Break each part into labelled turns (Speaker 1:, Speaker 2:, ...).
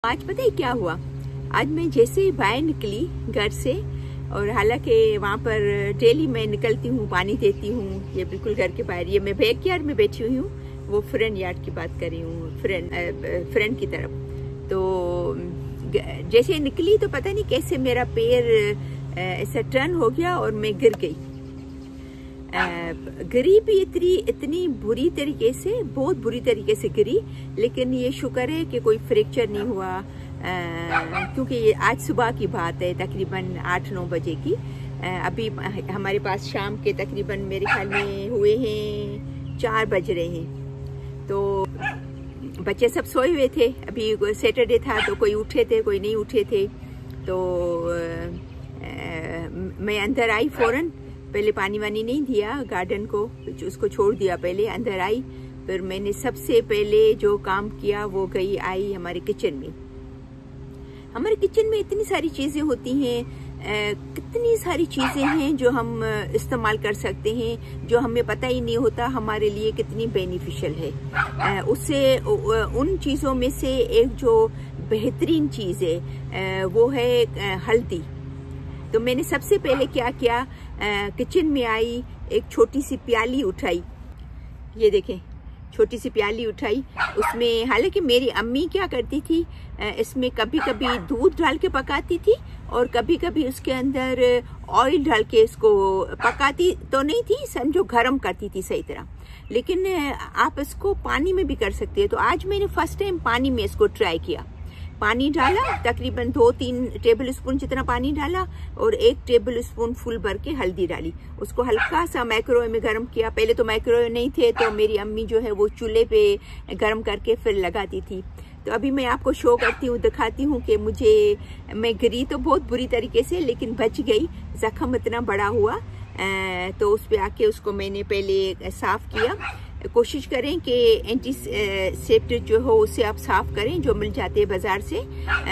Speaker 1: आज पता है क्या हुआ। आज मैं जैसे ही बाहर निकली घर से, और हालांकि वहाँ पर डेली मैं निकलती हूँ, पानी देती हूँ, ये बिल्कुल घर के बाहर, ये मैं बैकयार्ड में बैठी हुई हूँ, वो फ्रंट यार्ड की बात कर रही हूँ, फ्रंट की तरफ। तो जैसे निकली तो पता नहीं कैसे मेरा पैर ऐसा टर्न हो गया और मैं गिर गई। गिरी भी इतनी बुरी तरीके से, बहुत बुरी तरीके से गिरी, लेकिन ये शुक्र है कि कोई फ्रैक्चर नहीं हुआ, क्योंकि ये आज सुबह की बात है, तकरीबन 8-9 बजे की। अभी हमारे पास शाम के तकरीबन मेरे ख्याल में हुए हैं 4 बज रहे हैं। तो बच्चे सब सोए हुए थे, अभी सैटरडे था तो कोई उठे थे, कोई नहीं उठे थे। तो मैं अंदर आई फौरन, पहले पानी वानी नहीं दिया गार्डन को, उसको छोड़ दिया, पहले अंदर आई। फिर मैंने सबसे पहले जो काम किया वो आई हमारे किचन में। हमारे किचन में इतनी सारी चीजें होती हैं, कितनी सारी चीजें हैं जो हम इस्तेमाल कर सकते हैं, जो हमें पता ही नहीं होता हमारे लिए कितनी बेनिफिशियल है। उससे उन चीजों में से एक जो बेहतरीन चीज है वो है हल्दी। तो मैंने सबसे पहले क्या किया, किचन में आई, एक छोटी सी प्याली उठाई, ये देखें, छोटी सी प्याली उठाई। उसमें हालांकि मेरी अम्मी क्या करती थी, इसमें कभी कभी दूध डाल के पकाती थी और कभी कभी उसके अंदर ऑयल डाल के इसको पकाती तो नहीं थी, समझो गरम करती थी सही तरह, लेकिन आप इसको पानी में भी कर सकते हैं। तो आज मैंने फर्स्ट टाइम पानी में इसको ट्राई किया। पानी डाला, तकरीबन 2-3 टेबल स्पून जितना पानी डाला और 1 टेबल स्पून फुल भर के हल्दी डाली। उसको हल्का सा माइक्रोवेव में गर्म किया। पहले तो माइक्रोवेव नहीं थे, तो मेरी अम्मी जो है वो चूल्हे पे गर्म करके फिर लगाती थी। तो अभी मैं आपको शो करती हूँ, दिखाती हूँ कि मैं गिरी तो बहुत बुरी तरीके से, लेकिन बच गई। जख्म इतना बड़ा हुआ, तो उस पे आके उसको मैंने पहले साफ किया। कोशिश करें कि एंटीसेप्टिक जो हो उससे आप साफ करें, जो मिल जाते हैं बाजार से,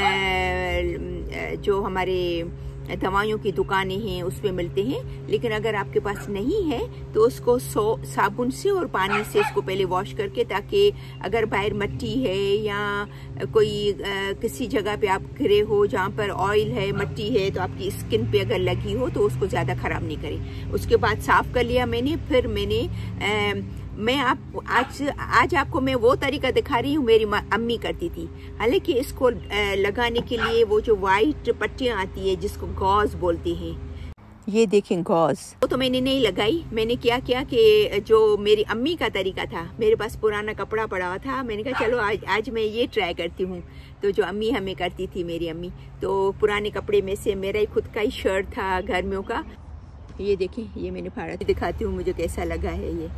Speaker 1: जो हमारे दवाइयों की दुकानें हैं उस पे मिलते हैं। लेकिन अगर आपके पास नहीं है तो उसको साबुन से और पानी से उसको पहले वॉश करके, ताकि अगर बाहर मिट्टी है या कोई किसी जगह पे आप गिरे हो जहाँ पर ऑयल है, मिट्टी है, तो आपकी स्किन पे अगर लगी हो तो उसको ज्यादा खराब नहीं करे। उसके बाद साफ कर लिया मैंने। फिर मैं आज आपको मैं वो तरीका दिखा रही हूँ, मेरी अम्मी करती थी। हालांकि इसको लगाने के लिए वो जो वाइट पट्टियां आती है जिसको गॉज बोलते हैं, ये देखें गॉज, वो तो मैंने नहीं लगाई। मैंने क्या किया कि जो मेरी अम्मी का तरीका था, मेरे पास पुराना कपड़ा पड़ा हुआ था, मैंने कहा चलो आज मैं ये ट्राई करती हूँ। तो जो अम्मी हमें करती थी, मेरी अम्मी, तो पुराने कपड़े में से मेरा ही खुद का ही शर्ट था गर्मियों का, ये देखें, ये मैंने फाड़ा, दिखाती हूँ मुझे कैसा लगा है।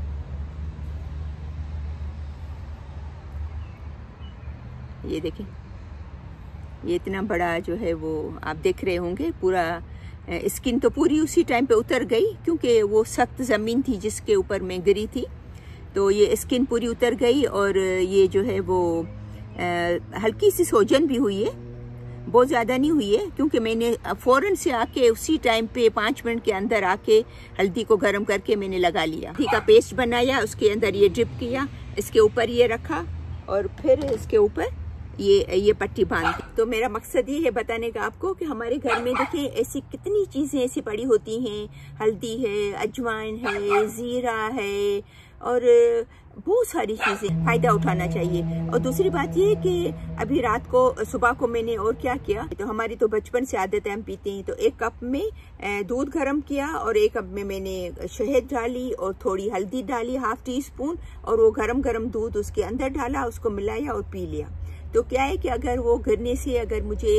Speaker 1: ये देखें, ये इतना बड़ा जो है वो आप देख रहे होंगे, पूरा स्किन तो पूरी उसी टाइम पे उतर गई, क्योंकि वो सख्त जमीन थी जिसके ऊपर मैं गिरी थी। तो ये स्किन पूरी उतर गई और ये जो है वो हल्की सी सूजन भी हुई है, बहुत ज्यादा नहीं हुई है, क्योंकि मैंने फौरन से आके उसी टाइम पे 5 मिनट के अंदर आके हल्दी को गर्म करके मैंने लगा लिया। हल्दी का पेस्ट बनाया, उसके अंदर ये ड्रिप किया, इसके ऊपर ये रखा और फिर इसके ऊपर ये पट्टी बांध। तो मेरा मकसद ये है बताने का आपको कि हमारे घर में देखिए ऐसी कितनी चीजें ऐसी पड़ी होती हैं, हल्दी है, अजवाइन है, जीरा है, और बहुत सारी चीजें, फायदा उठाना चाहिए। और दूसरी बात ये कि अभी रात को, सुबह को मैंने और क्या किया, तो हमारी तो बचपन से आदत है, हम पीते हैं। तो 1 कप में दूध गर्म किया और 1 कप में मैंने शहद डाली और थोड़ी हल्दी डाली, 1/2 टीस्पून, और वो गरम दूध उसके अंदर डाला, उसको मिलाया और पी लिया। तो क्या है कि अगर वो गिरने से अगर मुझे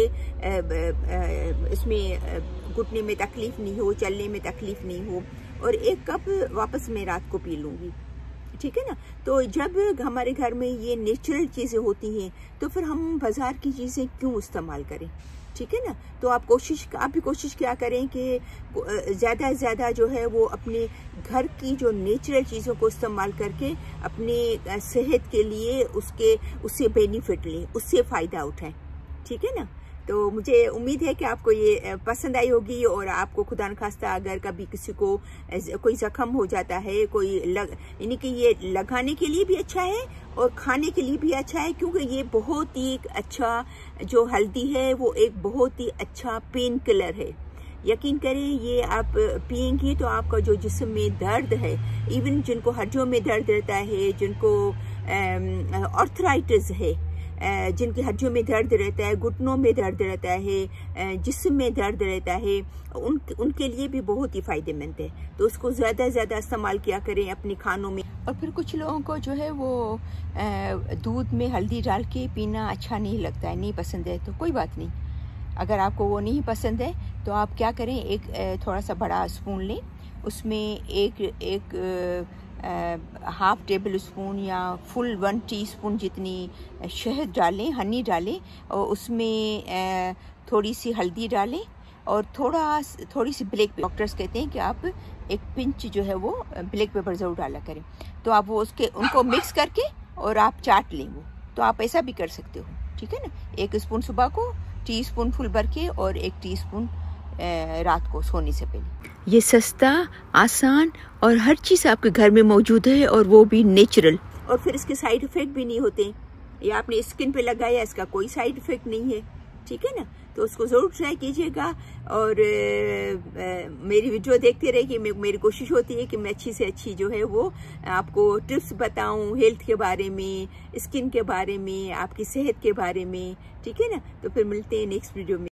Speaker 1: इसमें घुटने में तकलीफ नहीं हो, चलने में तकलीफ नहीं हो, और 1 कप वापस मैं रात को पी लूंगी, ठीक है ना। तो जब हमारे घर में ये नेचुरल चीजें होती हैं तो फिर हम बाजार की चीजें क्यों इस्तेमाल करें, ठीक है ना। तो आप भी कोशिश क्या करें कि ज्यादा से ज्यादा जो है वो अपने घर की जो नेचुरल चीजों को इस्तेमाल करके अपने सेहत के लिए उससे बेनिफिट लें, उससे फायदा उठाएं, ठीक है ना। तो मुझे उम्मीद है कि आपको ये पसंद आई होगी, और आपको खुदा न खास्ता अगर कभी किसी को कोई जख्म हो जाता है, यानी कि ये लगाने के लिए भी अच्छा है और खाने के लिए भी अच्छा है, क्योंकि ये बहुत ही अच्छा, जो हल्दी है वो एक बहुत ही अच्छा पेन किलर है। यकीन करें, ये आप पियेंगी तो आपका जो जिस्म में दर्द है, इवन जिनको हड्डियों में दर्द रहता है, जिनको आर्थराइटिस है, जिनकी हड्डियों में दर्द रहता है, घुटनों में दर्द रहता है, जिस्म में दर्द रहता है, उनके लिए भी बहुत ही फायदेमंद है। तो उसको ज़्यादा से ज़्यादा इस्तेमाल किया करें अपने खानों में। और फिर कुछ लोगों को जो है वो दूध में हल्दी डाल के पीना अच्छा नहीं लगता है, नहीं पसंद है, तो कोई बात नहीं। अगर आपको वो नहीं पसंद है तो आप क्या करें, एक थोड़ा सा बड़ा स्पून लें, उसमें एक हाफ टेबल स्पून या फुल 1 टीस्पून जितनी शहद डालें, हनी डालें, और उसमें थोड़ी सी हल्दी डालें और थोड़ी सी ब्लैक पेपर। डॉक्टर्स कहते हैं कि आप एक पिंच जो है वो ब्लैक पेपर ज़रूर डाला करें। तो आप वो उनको मिक्स करके और आप चाट लें वो। तो आप ऐसा भी कर सकते हो, ठीक है ना। 1 स्पून सुबह को, टीस्पून फुल भर के, और 1 टीस्पून रात को सोने से पहले। ये सस्ता, आसान और हर चीज़ आपके घर में मौजूद है, और वो भी नेचुरल। और फिर इसके साइड इफ़ेक्ट भी नहीं होते। ये आपने स्किन पे लगाया, इसका कोई साइड इफ़ेक्ट नहीं है, ठीक है ना। तो उसको ज़रूर ट्राई कीजिएगा, और मेरी वीडियो देखते रहिए। मेरी कोशिश होती है कि मैं अच्छी से अच्छी जो है वो आपको टिप्स बताऊं, हेल्थ के बारे में, स्किन के बारे में, आपकी सेहत के बारे में, ठीक है ना। तो फिर मिलते हैं नेक्स्ट वीडियो में।